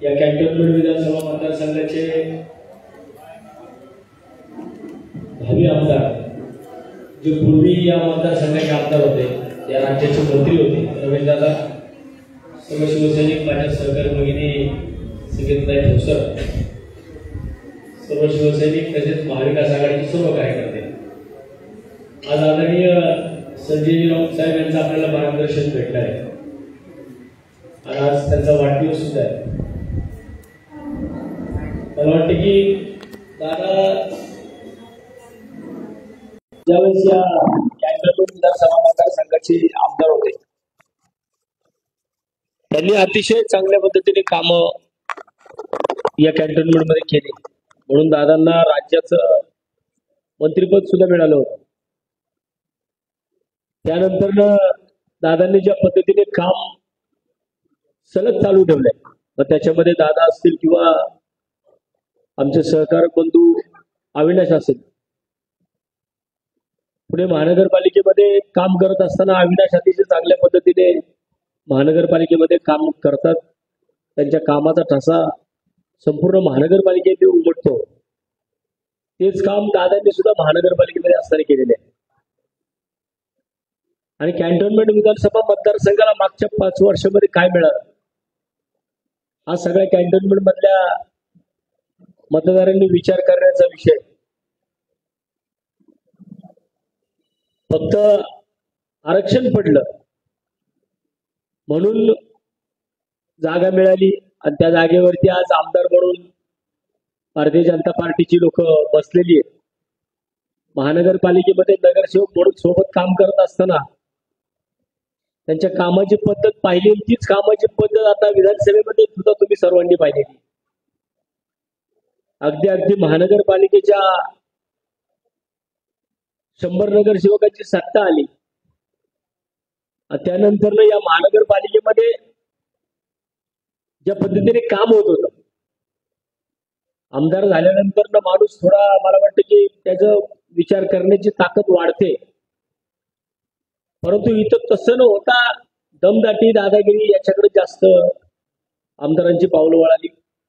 या कॅन्टोन्मेंट विधानसभा मतदारसंघाचे भावी आमदार जे पूर्वी या मतदारसंघाचे आमदार होते, या राज्याचे मंत्री होते, रमेशदादा, सर्व शिवसैनिक, माझ्या सहकारी भगिनी संगीताताई ठोसर, सर्व शिवसैनिक तसेच महाविकास आघाडीचे सर्व कार्यकर्ते, आज आदरणीय संजय राऊत साहेब यांचं आपल्याला मार्गदर्शन भेटलं आहे आणि आज त्यांचा वाढदिवस सुद्धा आहे. मला वाटतं की दादा ज्यावेळेस या कॅन्टोन्मेंट विधानसभा मतदारसंघाचे आमदार होते, त्यांनी अतिशय चांगल्या पद्धतीने कामं या कॅन्टोन्मेंट मध्ये केली, म्हणून दादांना राज्याचं मंत्रिपद सुद्धा मिळालं होतं. त्यानंतर दादांनी ज्या पद्धतीने काम सलग चालू ठेवलंय, मग त्याच्यामध्ये दादा असतील किंवा आमचे सहकार बंधू अविनाश असेल, पुणे महानगरपालिकेमध्ये काम करत असताना अविनाश अतिशय चांगल्या पद्धतीने महानगरपालिकेमध्ये काम करतात. त्यांच्या कामाचा ठसा संपूर्ण महानगरपालिकेत उमटतो. तेच काम दादांनी सुद्धा महानगरपालिकेमध्ये असताना केलेले आहे. आणि कॅन्टोन्मेंट विधानसभा मतदारसंघाला मागच्या 5 वर्षामध्ये काय मिळालं, हा सगळ्या कॅन्टोन्मेंट मधल्या मतदारांनी विचार करण्याचा विषय. फक्त आरक्षण पडलं म्हणून जागा मिळाली आणि त्या जागेवरती आज आमदार म्हणून भारतीय जनता पार्टीची लोक बसलेली आहेत. महानगरपालिकेमध्ये नगरसेवक म्हणून सोबत काम करत असताना त्यांच्या कामाची पद्धत पाहिली, तीच कामाची पद्धत आता विधानसभेमध्ये सुद्धा तुम्ही सर्वांनी पाहिलेली. अगदी महानगरपालिकेच्या 100 नगरसेवकांची सत्ता आली, त्यानंतर या महानगरपालिकेमध्ये ज्या पद्धतीने काम होत होतं, आमदार झाल्यानंतर माणूस थोडा, मला वाटतं की त्याचा विचार करण्याची ताकद वाढते. परंतु इथं तसं न होता दमदाटी, दादागिरी याच्याकडे जास्त आमदारांची पावलं वळाली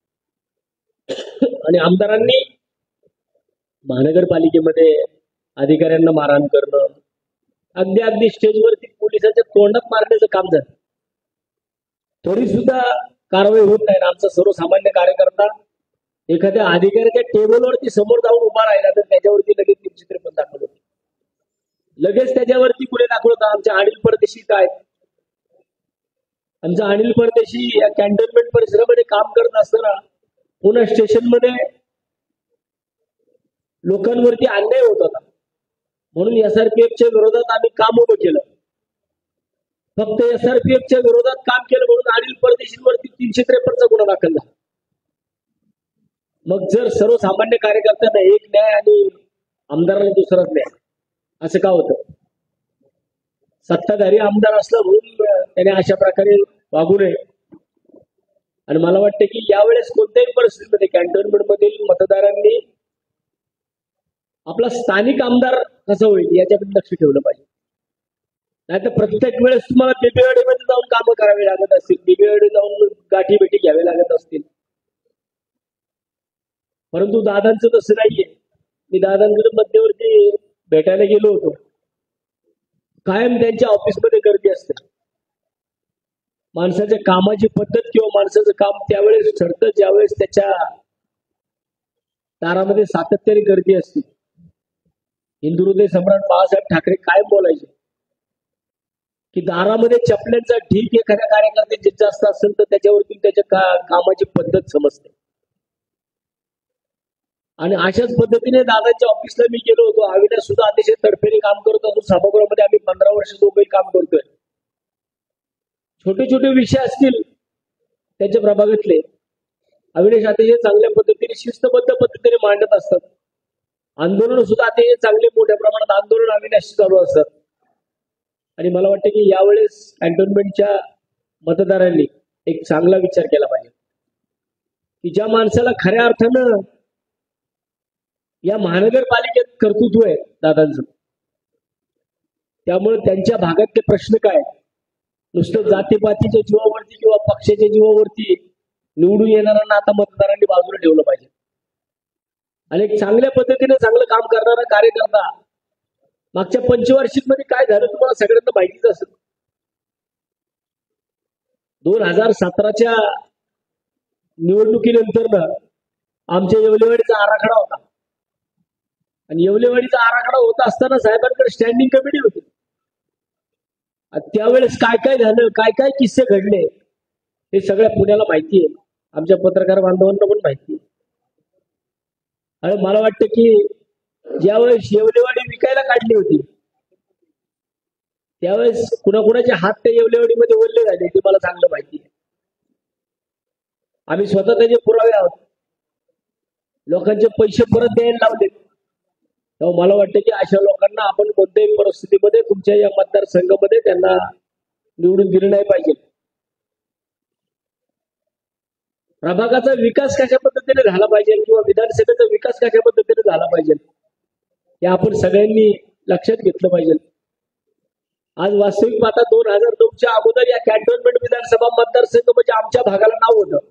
आणि आमदारांनी महानगरपालिकेमध्ये अधिकाऱ्यांना मारहाण करणं, अगदी स्टेजवरती पोलिसांच्या तोंडात मारण्याचं काम झालं. तरी सुद्धा कारवाई होत नाही. आमचा सर्वसामान्य कार्यकर्ता एखाद्या अधिकाऱ्याच्या टेबलवरती समोर जाऊन उभा राहिला तर त्याच्यावरती लगेच 353 दाखवलं, लगेच त्याच्यावरती गुन्हे दाखवलं. आमच्या अनिल परदेशी काय, आमचा अनिल परदेशी या कॅन्टोन्मेंट परिसरामध्ये काम करत असताना पुणे स्टेशनमध्ये लोकांवरती अन्याय होत होता, म्हणून SRPFच्या विरोधात आम्ही काम उभं केलं. फक्त SRPFच्या विरोधात काम केलं म्हणून अनिल परदेशींवरती 353चा गुन्हा दाखल झाला. मग जर सर्वसामान्य कार्यकर्त्यांना एक न्याय आणि आमदाराला दुसराच न्याय, असं का होतं? सत्ताधारी आमदार असला म्हणून त्याने अशा प्रकारे वागू नये. आणि मला वाटतं की यावेळेस कोणत्याही परिस्थितीमध्ये कॅन्टोन्मेंट मधील मतदारांनी आपला स्थानिक आमदार कसा होईल याच्याकडे लक्ष ठेवलं पाहिजे. नाही तर प्रत्येक वेळेस तुम्हाला बीबीएडमध्ये जाऊन कामं करावी लागत असतील, बीबीएड जाऊन गाठी भेटी घ्यावे लागत असतील. परंतु दादांचं तसं नाहीये. मी दादांकडे मध्यवर्ती भेटायला गेलो होतो. कायम त्यांच्या ऑफिसमध्ये गर्दी असते. माणसाच्या कामाची पद्धत किंवा माणसाचं काम त्यावेळेस ठरतं ज्यावेळेस त्याच्या दारामध्ये सातत्याने गर्दी असते. हिंदुहृदय सम्राट बाळासाहेब ठाकरे कायम बोलायचे की दारामध्ये चपल्यांचा ढीक एखाद्या कार्यकर्त्याचे जास्त असेल तर त्याच्यावरती त्याच्या कामाची पद्धत समजते. आणि अशाच पद्धतीने दादांच्या ऑफिसला मी गेलो होतो. अविनाश सुद्धा अतिशय तडफेने काम करत असतो. सभागृहामध्ये आम्ही 15 वर्ष दोघंही काम करतोय. छोटे छोटे विषय असतील त्याच्या प्रभागातले अविनाश अतिशय चांगल्या पद्धतीने शिस्तबद्ध पद्धतीने मांडत असतात. आंदोलन सुद्धा अतिशय चांगले मोठ्या प्रमाणात आंदोलन अविनाश चालू असतात. आणि मला वाटतं की यावेळेस कॅन्टोन्मेंटच्या मतदारांनी एक चांगला विचार केला पाहिजे की ज्या माणसाला खऱ्या अर्थानं या महानगरपालिकेत कर्तृत्व आहे दादांचं, त्यामुळे त्यांच्या भागातले प्रश्न काय, नुसतं जातीपातीच्या जीवावरती किंवा पक्षाच्या जीवावरती निवडून येणाऱ्यांना आता मतदारांनी बाजूला ठेवलं पाहिजे आणि एक चांगल्या पद्धतीने चांगलं काम करणारा कार्यकर्ता मागच्या पंचवार्षिक मध्ये काय झालं तुम्हाला सगळ्यांना माहितीच असेल. 2017च्या निवडणुकीनंतर आमच्या येवलेवाडीचा आराखडा होता आणि येवलेवाडीचा आराखडा होत असताना साहेबांकडे स्टँडिंग कमिटी होती. त्यावेळेस काय काय झालं, काय काय किस्से घडले हे सगळ्या पुण्याला माहिती आहे, आमच्या पत्रकार बांधवांना पण माहिती आहे. आणि मला वाटतं की ज्यावेळेस येवलेवाडी विकायला काढली होती त्यावेळेस कुणाकुणाचे हात त्या येवलेवाडीमध्ये ओढले झाले ते मला चांगलं माहिती आहे. आम्ही स्वतः त्याचे पुरावे आहोत. लोकांचे पैसे परत द्यायला लावले. तेव्हा मला वाटतं की अशा लोकांना आपण कोणत्याही परिस्थितीमध्ये तुमच्या या मतदारसंघामध्ये त्यांना निवडून दिलं नाही पाहिजे. प्रभागाचा विकास कशा पद्धतीने झाला पाहिजे किंवा विधानसभेचा विकास कशा पद्धतीने झाला पाहिजे हे आपण सगळ्यांनी लक्षात घेतलं पाहिजे. आज वास्तविक पाहता 2009च्या अगोदर या कॅन्टोन्मेंट विधानसभा मतदारसंघ म्हणजे आमच्या भागाला नाव होतं.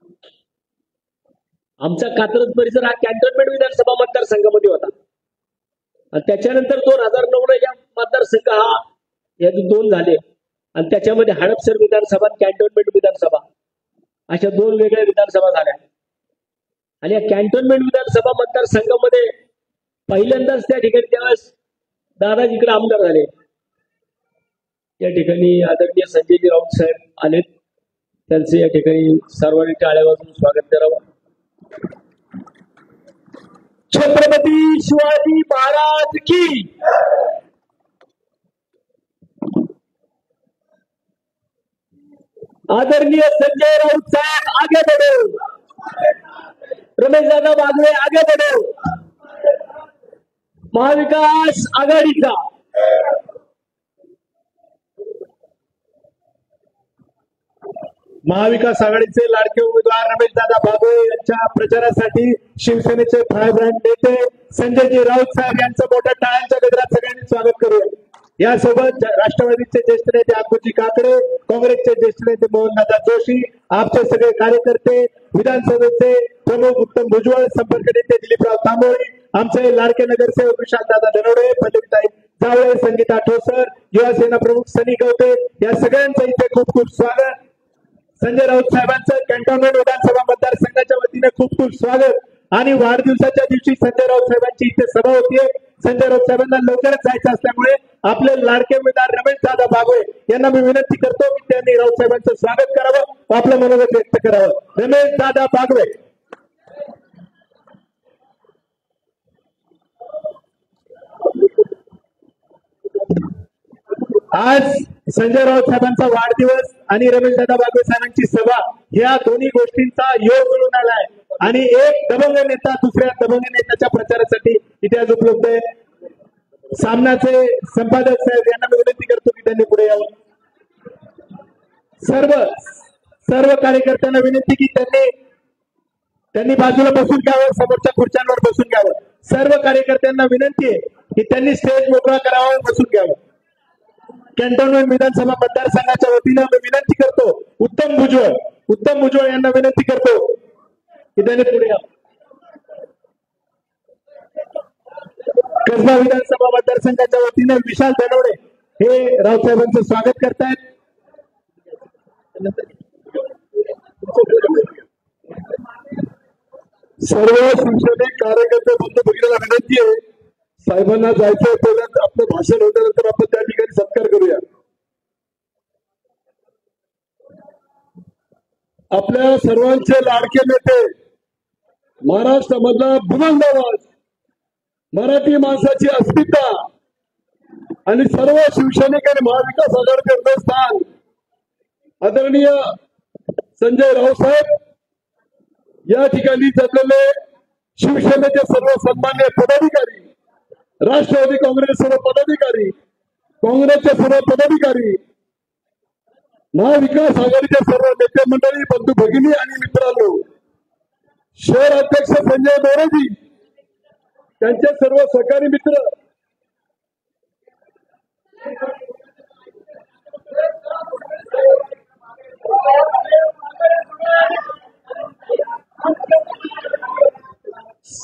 आमचा कात्रज परिसर हा कॅन्टोन्मेंट विधानसभा मतदारसंघामध्ये होता आणि त्याच्यानंतर 2009 या मतदारसंघ हा याचे 2 झाले आणि त्याच्यामध्ये हडपसर विधानसभा कॅन्टोन्मेंट विधानसभा अशा 2 वेगळ्या विधानसभा झाल्या. आणि या कॅन्टोन्मेंट विधानसभा मतदारसंघामध्ये पहिल्यांदाच त्या ठिकाणी त्यावेळेस दादा जिकडे आमदार झाले या ठिकाणी आदरणीय संजयजी राऊत साहेब आलेत. त्यांचे या ठिकाणी सर्वांनी टाळ्या वाजवून स्वागत करावं. छत्रपती शिवाजी महाराज की. आदरणीय संजय राऊत साहेब आगे बढ़ो. रमेश दादा बागवे आगे बढ़ो. महाविकास आघाडीचा महाविकास आघाडीचे लाडके उमेदवार रमेशदादा बागवे यांच्या प्रचारासाठी शिवसेनेचे फायब्रँड नेते संजयजी राऊत साहेब यांचं मोठ्या टाळ्यांच्या गजरात सगळ्यांनी स्वागत करूया. यासोबत राष्ट्रवादीचे ज्येष्ठ नेते अब्बूजी काकडे, काँग्रेसचे ज्येष्ठ नेते मोहनदादा जोशी, आपचे सगळे कार्यकर्ते, विधानसभेचे प्रमुख उत्तम भुजबळ, संपर्क नेते दिलीपराव तांबोळी, आमचे लाडके नगरसेवक विशालदादा धनवडे, पल्लवीताई जावळे, संगीता ठोसर, युवा सेना प्रमुख सनी गवते या सगळ्यांचं इथे खूप खूप स्वागत. संजय राऊत साहेबांचं कॅन्टोन्मेंट विधानसभा मतदारसंघाच्या वतीने खूप खूप स्वागत. आणि वाढदिवसाच्या दिवशी संजय राऊत साहेबांची इथे सभा होतीये. संजय राऊत साहेबांना लवकरच जायचं असल्यामुळे आपले लाडके उमेदवार रमेशदादा बागवे यांना मी विनंती करतो की त्यांनी राऊत साहेबांचं स्वागत करावं, आपलं मनोगत व्यक्त करावं. रमेशदादा बागवे. आज संजय राऊत साहेबांचा वाढदिवस आणि रमेशदादा बागवे साहेबांची सभा या दोन्ही गोष्टींचा योग मिळून आलाय आणि एक दबंग नेता दुसऱ्या दबंग नेत्याच्या प्रचारासाठी इथे आज उपलब्ध आहे. सामनाचे संपादक साहेब यांना मी विनंती करतो की त्यांनी पुढे यावं. सर्व कार्यकर्त्यांना विनंती की त्यांनी बाजूला बसून घ्यावं, समोरच्या खुर्च्यांवर बसून घ्यावं. सर्व कार्यकर्त्यांना विनंती आहे की त्यांनी स्टेज मोकळा करावा, बसून घ्यावं. कॅन्टोन्मेंट विधानसभा मतदारसंघाच्या वतीनं मी विनंती करतो उत्तम भुजबळ यांना विनंती करतो की त्यांनी पुढे यावं. कसबा विधानसभा मतदारसंघाच्या वतीनं विशाल धनवडे हे रावसाहेबांचं स्वागत करतायत. सर्व शिवसैनिक कार्यकर्ते बंधू भगिनीला विनंती आहे, साहेबांना जायचं पहिल्यांदा आपलं भाषण होल्यानंतर आपण त्या ठिकाणी सत्कार करूया. आपल्या सर्वांचे लाडके नेते, महाराष्ट्रामधला बुलंद आवाज, मराठी माणसाची अस्मिता आणि सर्व शिवसैनिक आणि महाविकास आघाडीचे स्थान आदरणीय संजय राऊत साहेब या ठिकाणी जमलेले शिवसेनेचे सर्व सन्मान्य पदाधिकारी, राष्ट्रवादी काँग्रेस सर्व पदाधिकारी, काँग्रेसचे सर्व पदाधिकारी, महाविकास आघाडीचे सर्व नेते मंडळी, बंधू भगिनी आणि मित्रांनो, शहर अध्यक्ष संजय मोरेजी, त्यांचे सर्व सहकारी मित्र,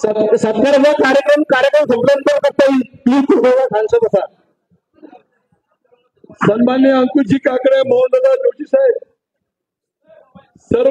सत्काराचा कार्यक्रम संपल्यानंतर करता येईल. प्लीज शांत बसा. सन्माननीय अंकुशजी काकडे, मोहनदादा जोशी साहेब, सर्व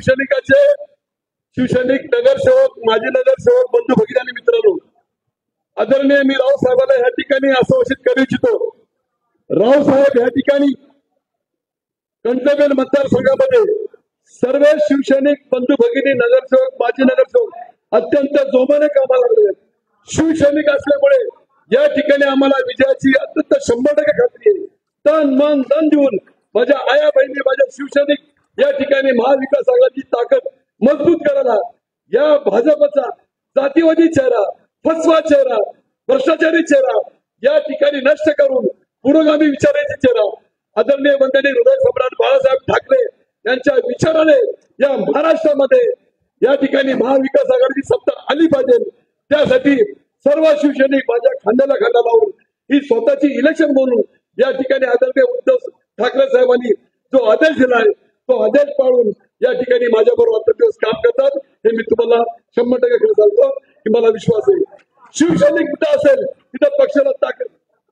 शिवसैनिक नगरसेवक, माजी नगरसेवक, बंधू भगिनी आणि मित्रांनो, आदरणीय मी राव साहेबांना या ठिकाणी असं घोषित करू इच्छितो. राव साहेब या ठिकाणी कंटोन्मेंट मतदारसंघामध्ये सर्व शिवसैनिक बंधू भगिनी, नगरसेवक, माजी नगरसेवक अत्यंत जोमाने कामाला लागले. शिवसैनिक असल्यामुळे या ठिकाणी आम्हाला विजयाची अत्यंत 100% खात्री आहे. तन मन धन देऊन माझ्या आया बहिणी, माझ्या शिवसैनिक या ठिकाणी महाविकास आघाडीची ताकद मजबूत करायला या भाजपचा जातीवादी चेहरा, फसवा चेहरा, भ्रष्टाचारी चेहरा या ठिकाणी नष्ट करून पुरोगामी विचारांचे चेहरा आदरणीय वंदनीय हृदय सम्राट बाळासाहेब ठाकरे यांच्या विचाराने या महाराष्ट्रामध्ये या ठिकाणी महाविकास आघाडीची सत्ता आली पाहिजे. त्यासाठी सर्व शिवसैनिक माझ्या खांद्याला खांदा लावून ही स्वतःची इलेक्शन म्हणून या ठिकाणी आदरणीय उद्धव ठाकरे साहेबांनी जो आदेश दिलाय तो आदेश पाळून या ठिकाणी माझ्या बरोबर आता दिवस काम करतात. हे मी तुम्हाला 100% खरं सांगतो की मला विश्वास आहे. शिवसैनिक कुठं असेल तिथं पक्षाला ताकद.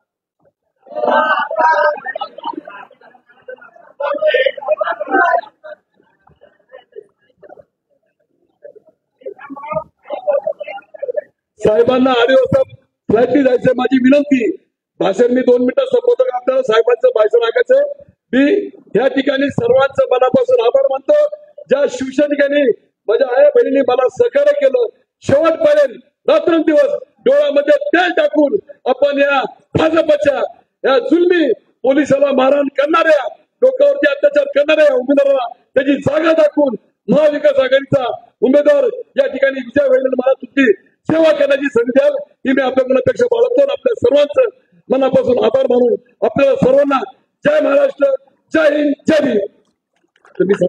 साहेबांना 8 वाजता फ्लाईटनी जायचं. माझी विनंती, भाषण मी 2 मिनिटात संपवतो का आपल्याला साहेबांचं भाषण ऐकायचं. मी या ठिकाणी सर्वांचं मनापासून आभार मानतो. ज्या शिवसैनिकांनी, माझ्या आया बहिणींनी मला सहकार्य केलं, शेवटपर्यंत रात्रंदिवस डोळ्यामध्ये तेल टाकून आपण या भाजपच्या या जुलमी पोलिसाला मारहाण करणाऱ्या, डोक्यावरती अत्याचार करणाऱ्या उमेदवाराला त्याची जागा दाखवून महाविकास आघाडीचा उमेदवार या ठिकाणी विजय होईल. मला तुमची सेवा करण्याची संधी द्याल ही मी आपल्या मनापेक्षा बाळगतो. आपल्या सर्वांचं मनापासून आभार मानून आपल्याला सर्वांना जय महाराष्ट्र, जय हिंद, जय भीम. तुम्ही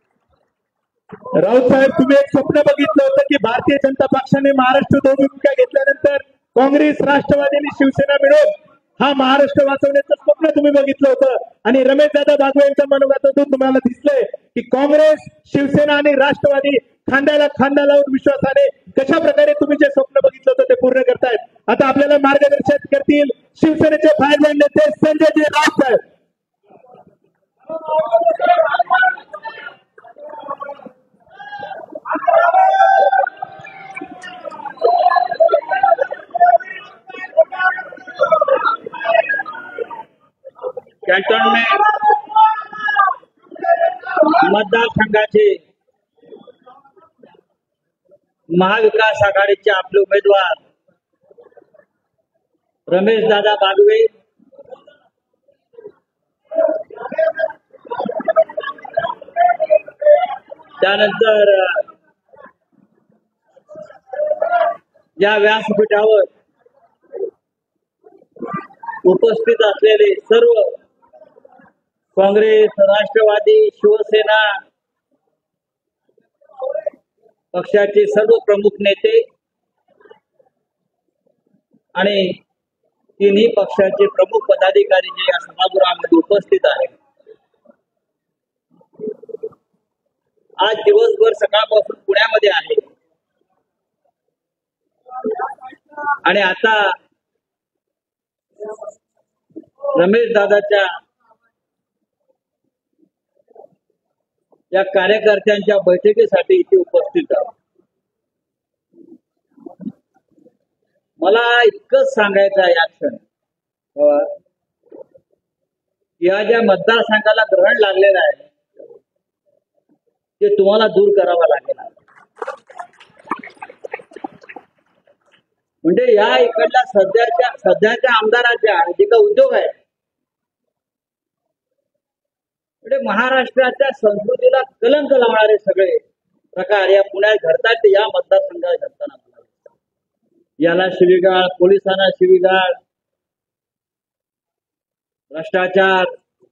राऊत साहेब, तुम्ही एक स्वप्न बघितलं होतं की भारतीय जनता पक्षाने महाराष्ट्र दोन्ही घेतल्यानंतर काँग्रेस, राष्ट्रवादी आणि शिवसेना मिळून हा महाराष्ट्र वाचवण्याचं स्वप्न तुम्ही बघितलं होतं. आणि रमेशदादा बागवे यांच्या मनोगतातून तुम्हाला दिसलंय की काँग्रेस, शिवसेना आणि राष्ट्रवादी खांद्याला खांदा लावून विश्वासाने कशा प्रकारे तुम्ही जे स्वप्न बघितलं होतं ते पूर्ण करतायत. आता आपल्याला मार्गदर्शन करतील शिवसेनेचे फायरमॅन नेते संजयजी राऊत साहेब. कॅन्टोन्मेंट मतदारसंघाचे महाविकास आघाडीचे आपले उमेदवार रमेशदादा बागवे, त्यानंतर या व्यासपीठावर उपस्थित असलेले सर्व काँग्रेस, राष्ट्रवादी, शिवसेना पक्षाचे सर्व प्रमुख नेते आणि तिन्ही पक्षाचे प्रमुख पदाधिकारी जे या सभागृहामध्ये उपस्थित आहेत. आज दिवसभर सकाळपासून पुण्यामध्ये आहे आणि आता रमेश दादाच्या या कार्यकर्त्यांच्या बैठकीसाठी इथे उपस्थित आहोत. मला इतकंच सांगायचं आहे या क्षणी, या ज्या मतदारसंघाला ग्रहण लागलेलं आहे ते तुम्हाला दूर करावं लागेल. म्हणजे या इकडल्या सध्याच्या आमदाराच्या जे काही उद्योग आहेत, म्हणजे महाराष्ट्राच्या संस्कृतीला कलंक लावणारे सगळे प्रकार या पुण्यात घडतात ते या मतदारसंघात घडताना याला शिवीगाळ, पोलिसांना शिवीगाळ, भ्रष्टाचार,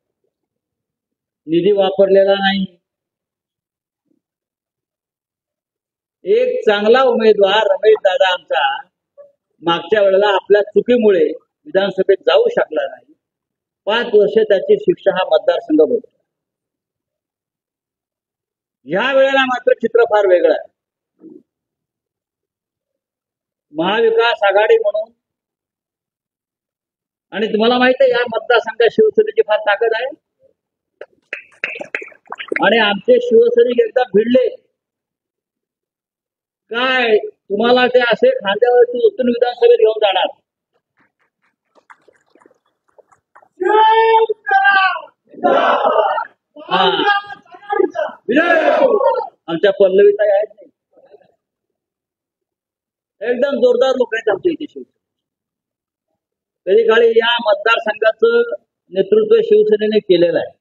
निधी वापरलेला नाही. एक चांगला उमेदवार रमेश दादा आमचा मागच्या वेळेला आपल्या चुकीमुळे विधानसभेत जाऊ शकला नाही. 5 वर्ष त्याची शिक्षा हा मतदारसंघ होता. ह्या वेळेला मात्र चित्र फार वेगळं आहे. महाविकास आघाडी म्हणून, आणि तुम्हाला माहित आहे या मतदारसंघात शिवसेनेची फार ताकद आहे. आणि आमचे शिवसैनिक एकदा भिडले काय तुम्हाला ते असे खांद्यावरती उचलून विधानसभेत घेऊन जाणार. हा आमच्या पल्लवीताई आहेत नाही, एकदम जोरदार लोक आहेत आमच्या इथे शिवसेना. कधी काळी या मतदारसंघाचं नेतृत्व शिवसेनेने केलेलं आहे.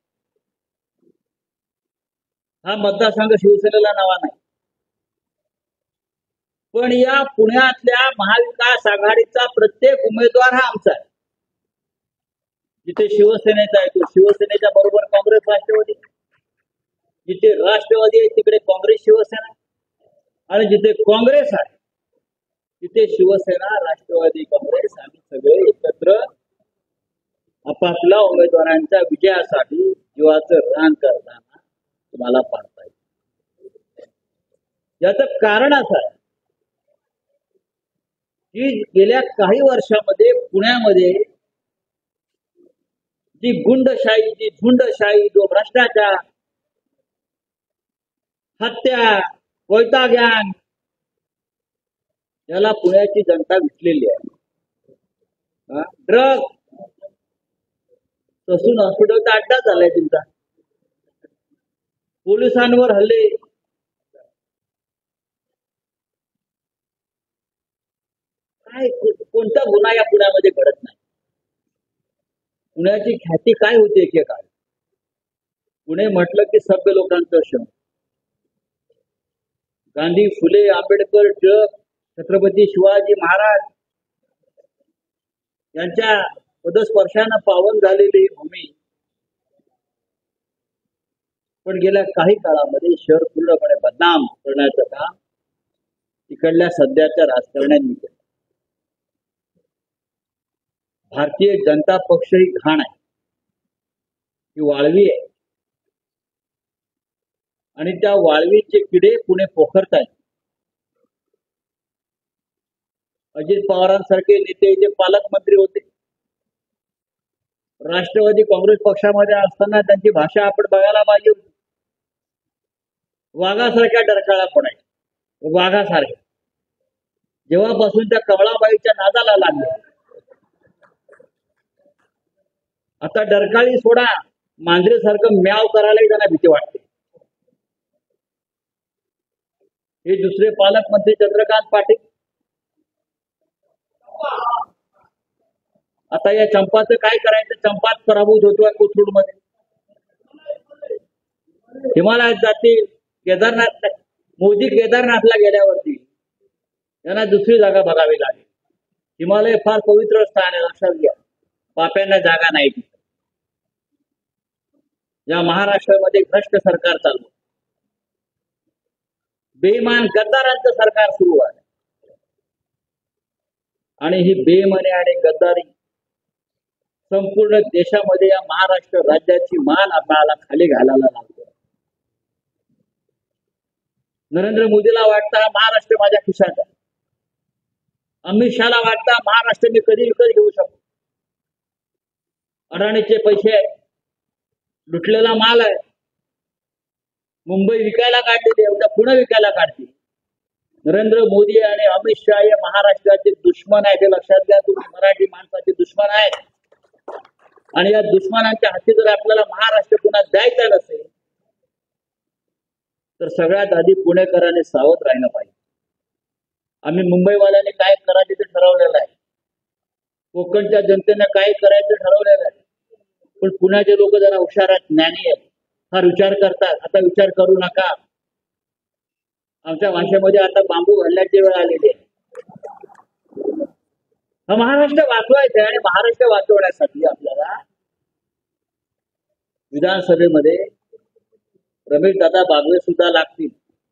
हा मतदारसंघ शिवसेनेला नवा नाही, पण या पुण्यातल्या महाविकास आघाडीचा प्रत्येक उमेदवार हा आमचा आहे. जिथे शिवसेनेचा आहे तो शिवसेनेच्या बरोबर काँग्रेस राष्ट्रवादी, जिथे राष्ट्रवादी आहे तिकडे काँग्रेस शिवसेना, आणि जिथे काँग्रेस आहे तिथे शिवसेना राष्ट्रवादी काँग्रेस आम्ही सगळे एकत्र आपापल्या उमेदवारांच्या विजयासाठी जीवाचं रान करताना तुम्हाला पाहता येईल. याचं कारण असं आहे की गेल्या काही वर्षामध्ये पुण्यामध्ये जी गुंडशाही, जी झुंडशाही, जो भ्रष्टाचार, हत्या, कोयता गँग, याला पुण्याची जनता विटलेली आहे. ड्रग, ससून हॉस्पिटलचा अड्डा झालाय तुमचा. पोलिसांवर हल्ले, काय कोणता गुन्हा या पुण्यामध्ये घडत नाही. पुण्याची ख्याती काय होती एकेकाळी. पुणे म्हटलं की सभ्य लोकांचं शहर. गांधी, फुले, आंबेडकर, टिळक, छत्रपती शिवाजी महाराज यांच्या पदस्पर्शानं पावन झालेली ही भूमी. पण गेल्या काही काळामध्ये शहर पूर्णपणे बदनाम करण्याचं काम इकडल्या सध्याच्या राजकारण्यांनी केलं. भारतीय जनता पक्ष ही घाण आहे, ही वाळवी आहे, आणि त्या वाळवीचे किडे पुणे पोखरतायत. अजित पवारांसारखे नेते जे पालकमंत्री होते, राष्ट्रवादी काँग्रेस पक्षामध्ये असताना त्यांची भाषा आपण बघायला पाहिजे होती. वाघासारख्या डरकाळा पडायच्या, वाघासारख्या. जेव्हापासून त्या कमळाबाईच्या नादाला लागले, आता डरकाळी सोडा, मांजरेसारखं म्याव करायलाही त्यांना भीती वाटते. हे दुसरे पालकमंत्री चंद्रकांत पाटील. आता या चंपाचं काय करायचं. चंपाच पराभूत होतोय कोथरूडमध्ये. हिमालयात जातील, केदारनाथ, मोदी केदारनाथला गेल्यावरती त्यांना दुसरी जागा बघावी लागेल. हिमालय फार पवित्र स्थान आहे, लक्षात घ्या. पाप्यांना जागा नाही तिथे. या महाराष्ट्रामध्ये भ्रष्ट सरकार चालू, बेईमान गद्दारांचं सरकार सुरू आहे. आणि ही बेईमानी आणि गद्दारी संपूर्ण देशामध्ये या महाराष्ट्र राज्याची मान आपल्याला खाली घालायला लागतो. नरेंद्र मोदीला वाटतं महाराष्ट्र माझ्या खिशात आहे. अमित शहाला वाटतं महाराष्ट्र मी कधी विकत घेऊ शकतो. अडाणीचे पैसे आहेत, लुटलेला माल आहे. मुंबई विकायला काढलेली आहे, उद्या पुणे विकायला काढतील. नरेंद्र मोदी आणि अमित शहा हे महाराष्ट्राचे दुश्मन आहेत, हे लक्षात घ्या. तुम्ही मराठी माणसाचे दुश्मन आहेत. आणि या दुश्मनांच्या हाती जर आपल्याला महाराष्ट्र पुन्हा द्यायचा नसेल तर सगळ्यात आधी पुणेकरांनी सावध राहिलं पाहिजे. आम्ही मुंबईवाल्यांनी काय करायचं ते ठरवलेलं आहे, कोकणच्या जनतेने काय करायचं ठरवलेलं आहे. पण पुण्याचे लोक जरा हुशार आहेत, ज्ञानी आहेत, फार विचार करतात. आता विचार करू नका. आमच्या भाषेमध्ये आता बांबू घालण्याची वेळ आलेली आहे. हा महाराष्ट्र वाचवायचा आहे, आणि महाराष्ट्र वाचवण्यासाठी आपल्याला विधानसभेमध्ये रमेश दादा बागवे सुद्धा लागतील.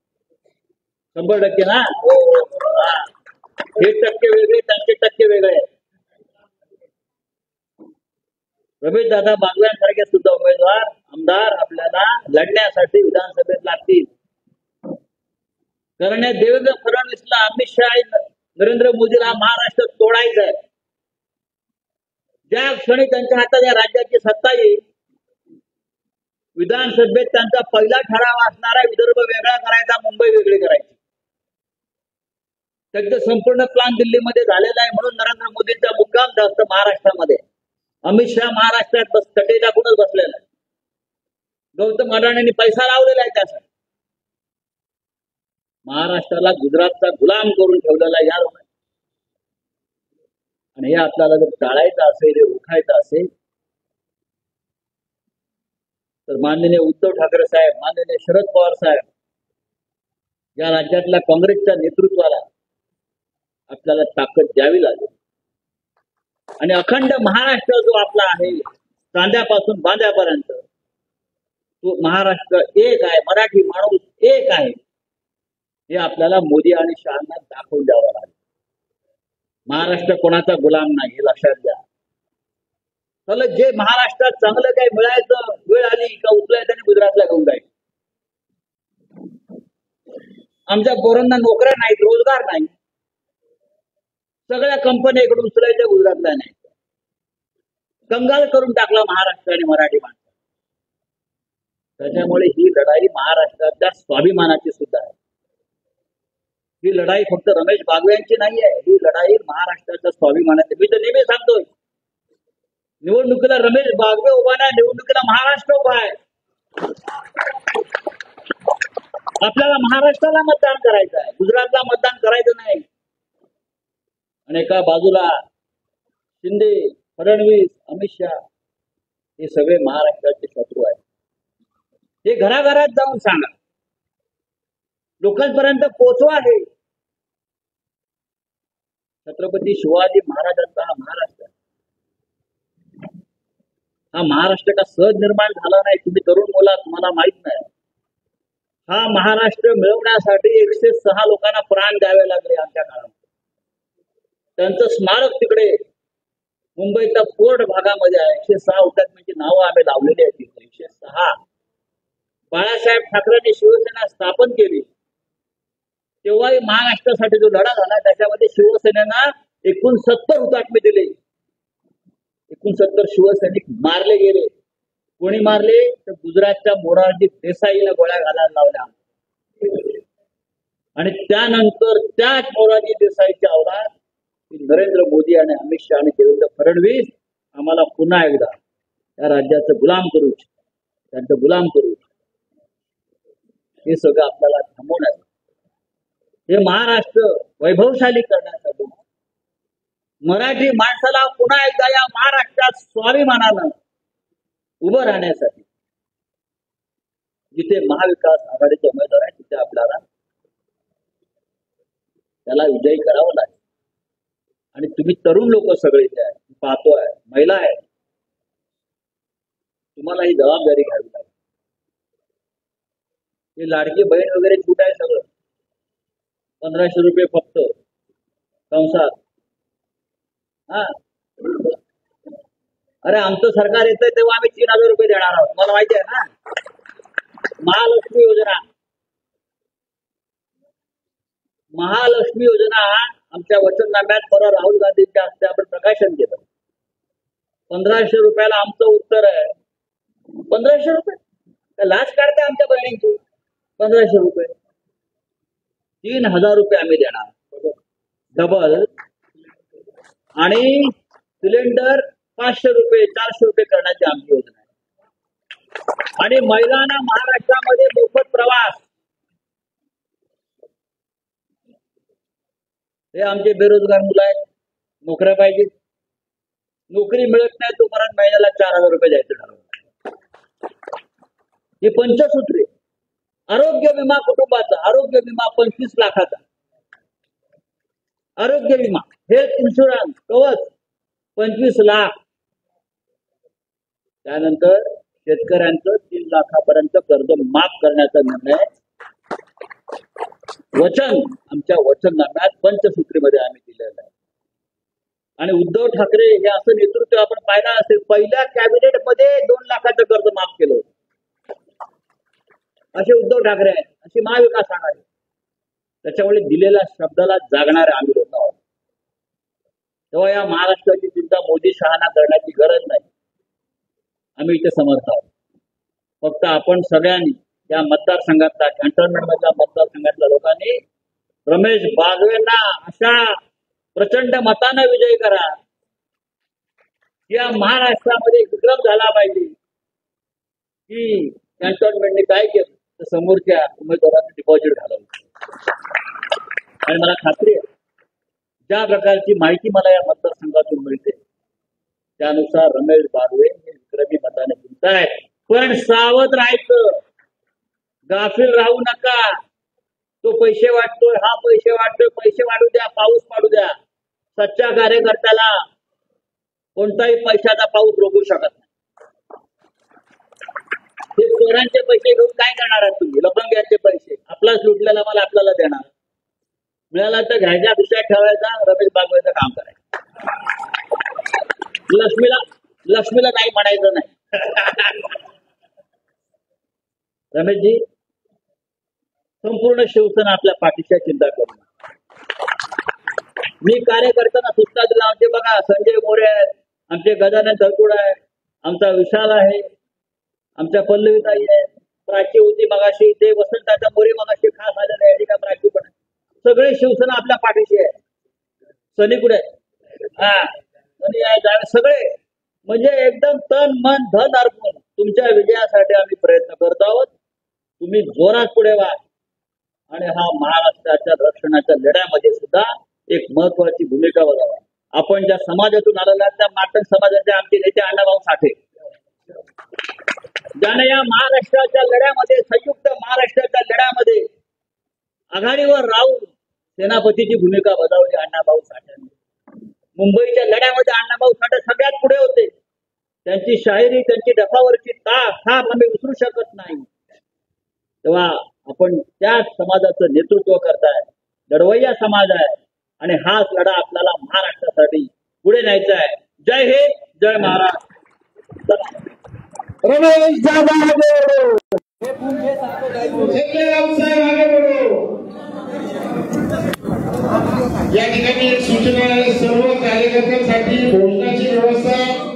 100% ना. हे टक्के वेगळे, त्यांचे टक्के वेगळे आहेत. रमेश दादा बागव्यांसारखे सुद्धा उमेदवार, आमदार आपल्याला लढण्यासाठी विधानसभेत लागतील. कारण या देवेंद्र फडणवीसला, अमित शहा नरेंद्र मोदीला महाराष्ट्र तोडायचा आहे. ज्या क्षणी त्यांच्या हातात या राज्याची सत्ता येईल, विधानसभेत त्यांचा पहिला ठराव असणारा विदर्भ वेगळा करायचा, मुंबई वेगळी करायची. त्यांचं संपूर्ण प्लान दिल्लीमध्ये झालेला आहे. म्हणून नरेंद्र मोदींचा मुक्काम जास्त महाराष्ट्रामध्ये. अमित शहा महाराष्ट्रात कटे टाकूनच बसलेला आहे. गौतम अडाणींनी पैसा लावलेला आहे त्यासाठी. महाराष्ट्राला गुजरातचा गुलाम करून ठेवलेला या लोकांनी. आणि हे आपल्याला जर टाळायचं असेल, हे रोखायचं असेल, तर माननीय उद्धव ठाकरे साहेब, माननीय शरद पवार साहेब, या राज्यातल्या काँग्रेसच्या नेतृत्वाला आपल्याला ताकद द्यावी लागेल. आणि अखंड महाराष्ट्र जो आपला आहे, कांद्यापासून बांद्यापर्यंत, तो महाराष्ट्र एक आहे, मराठी माणूस एक आहे, हे आपल्याला मोदी आणि शहांना दाखवून द्यावं लागेल. महाराष्ट्र कोणाचा गुलाम नाही, हे लक्षात घ्या. चला, जे महाराष्ट्रात चांगलं काही मिळायचं वेळ आली का उचलायचं आणि गुजरातला घेऊन जायचं. आमच्या पोरांना नोकऱ्या नाहीत, रोजगार नाही, सगळ्या कंपन्या इकडून उचलायच्या, गुजरातला नाही. कंगाल करून टाकला महाराष्ट्र आणि मराठी माणसं. त्याच्यामुळे ही लढाई महाराष्ट्राच्या स्वाभिमानाची सुद्धा आहे. ही लढाई फक्त रमेश बागवे यांची नाही आहे, ही लढाई महाराष्ट्राच्या स्वाभिमानाची. मी तर नेहमी सांगतोय, निवडणुकीला रमेश बागवे उभा नाही, निवडणुकीला महाराष्ट्र उभा आहे. आपल्याला महाराष्ट्राला मतदान करायचं आहे, गुजरातला मतदान करायचं नाही. आणि एका बाजूला शिंदे, फडणवीस, अमित शहा, हे सगळे महाराष्ट्राचे शत्रू आहेत. हे घराघरात जाऊन सांगा, लोकांपर्यंत पोहोचवा. हे छत्रपती शिवाजी महाराजांचा हा महाराष्ट्र, हा महाराष्ट्र का सहज निर्माण झाला नाही. तुम्ही तरुण मुला, तुम्हाला माहित नाही. हा महाराष्ट्र मिळवण्यासाठी 106 लोकांना प्राण द्यावे लागले आमच्या काळात. त्यांचं स्मारक तिकडे मुंबईच्या फोर्ट भागामध्ये आहे. 106 हुतात्म्यांची नावं आम्ही लावलेली आहेत तिथे. 106. बाळासाहेब ठाकरेंनी शिवसेना स्थापन केली तेव्हाही महाराष्ट्रासाठी जो लढा झाला, त्याच्यामध्ये शिवसेनेनं 69 हुतात्मे दिले. 69 शिवसैनिक मारले गेले. कोणी मारले? तर गुजरातच्या मोरारजी देसाईला गोळ्या घालायला लावल्या. आणि त्यानंतर त्याच मोरारजी देसाईच्या औलाद नरेंद्र मोदी आणि अमित शहा आणि देवेंद्र फडणवीस आम्हाला पुन्हा एकदा या राज्याचं गुलाम करू, त्यांचं गुलाम करू. हे सगळं आपल्याला थांबवण्याचं, हे महाराष्ट्र वैभवशाली करण्यासाठी, मराठी माणसाला पुन्हा एकदा या महाराष्ट्रात स्वाभिमानानं उभं राहण्यासाठी जिथे महाविकास आघाडीचे उमेदवार आहे, तिथे आपल्याला त्याला विजयी करावं लागेल. आणि तुम्ही तरुण लोक सगळे जे आहे, पाहतोय, महिला आहे, तुम्हाला ही जबाबदारी घ्यावी लागेल. ही लाडकी बहीण वगैरे छूट आहे सगळं, 1500 रुपये फक्त कंसात. हा, अरे आमचं सरकार येतंय तेव्हा आम्ही 3000 रुपये देणार आहोत, मला माहिती आहे ना. महालक्ष्मी योजना, महालक्ष्मी योजना आमच्या वचननाम्यात परत राहुल गांधींच्या हस्ते आपण प्रकाशन केलं. 1500 रुपयाला आमचं उत्तर आहे. 1500 रुपये लाच काढते आमच्या बहिणींची. 1500 रुपये, 3000 रुपये आम्ही देणार डबल. आणि सिलेंडर 500 रुपये, 400 रुपये करण्याची आमची योजना आहे. आणि महिलांना महाराष्ट्रामध्ये मोफत प्रवास. हे आमचे बेरोजगार मुलं आहेत, नोकऱ्या पाहिजे, नोकरी मिळत नाही तोपर्यंत महिन्याला 4000 रुपये द्यायचं ठरवलं. ही पंचसूत्री. आरोग्य विमा कुटुंबाचा, आरोग्य विमा 25 लाखाचा आरोग्य विमा, हेल्थ इन्शुरन्स कवच 25 लाख. त्यानंतर शेतकऱ्यांचं 3 लाखापर्यंत कर्ज माफ करण्याचा निर्णय वचन आमच्या वचननाम्यात पंचसूत्रीमध्ये आम्ही दिलेलं आहे. आणि उद्धव ठाकरे हे असं नेतृत्व आपण पाहिलं असेल, पहिल्या कॅबिनेट मध्ये 2 लाखाचं कर्ज माफ केलं होतं. असे उद्धव ठाकरे आहेत, अशी महाविकास आघाडी. त्याच्यामुळे दिलेल्या शब्दाला जागणारे आम्ही लोक आहोत. तेव्हा या महाराष्ट्राची चिंता मोदी शहाणा करण्याची गरज नाही. आम्ही इथे समर्थ आहोत. फक्त आपण सगळ्यांनी या मतदारसंघातल्या कॅन्टोन्मेंट मधल्या मतदारसंघातल्या लोकांनी रमेश बागवेंना अशा प्रचंड मतानं विजयी करा. या महाराष्ट्रामध्ये विक्रम झाला पाहिजे की कॅन्टोन्मेंटने काय केलं तर समोरच्या उमेदवारांचं डिपॉझिट घालवलं. आणि मला खात्री आहे ज्या प्रकारची माहिती मला या मतदारसंघातून मिळते त्यानुसार रमेश बागवे हे विक्रमी मताने जिंकतायत. पण सावध राहायचं, गाफील राहू नका. तो पैसे वाटतोय, हा पैसे वाटतोय, पैसे वाढू द्या, पाऊस पाडू द्या. सच्चा कार्यकर्त्याला कोणताही पैशाचा पाऊस रोखू शकत नाही. ते चोरांचे पैसे घेऊन काय करणार आहात तुम्ही? लफंग्यांचे पैसे आपलाच लुटलेला मला आपल्याला देणार. मिळाला तर घ्यायच्या खिशात ठेवायचा, रमेश बागवेचं काम करायचं. लक्ष्मीला नाही म्हणायचं नाही. रमेशजी, संपूर्ण शिवसेना आपल्या पाठीशी चिंता करू. मी कार्यकर्त्यांना सूचना दिला. आमचे बघा संजय मोरे आहेत, आमचे गजानन धरकुड आहे, आमचा विशाल आहे, आमच्या पल्लवीताई आहे, प्राची होती मगाशी, ते वसंतदादा मोरे मगाशी खास आलेले आहे का प्राची पण. सगळे शिवसेना आपल्या पाठीशी आहे. सनी कुठे हा सनी आहे, सगळे म्हणजे एकदम तन मन धन अर्पण तुमच्या विजयासाठी आम्ही प्रयत्न करत आहोत. तुम्ही जोरात पुढे व्हा आणि हा महाराष्ट्राच्या रक्षणाच्या लढ्यामध्ये सुद्धा एक महत्वाची भूमिका बजावा. आपण ज्या समाजातून आलेल्या त्या मातंग समाजाचे आमचे नेते अण्णाभाऊ साठे, ज्याने या महाराष्ट्राच्या लढ्यामध्ये, संयुक्त महाराष्ट्राच्या लढ्यामध्ये आघाडीवर राहून सेनापतीची भूमिका बजावली. अण्णाभाऊ साठे मुंबईच्या लढ्यामध्ये अण्णाभाऊ साठे सगळ्यात पुढे होते. त्यांची शाहिरी, त्यांची डफावरची थाप आम्ही विसरू शकत नाही. तेव्हा आपण त्या समाजाचं नेतृत्व करताय. लढवय्या समाज आहे आणि हाच लढा आपल्याला महाराष्ट्रासाठी पुढे न्यायचा आहे. जय हिंद, जय महाराष्ट्र. रमेश दादा या ठिकाणी एक सूचना आहे. सर्व कार्यकर्त्यांसाठी भोजनाची व्यवस्था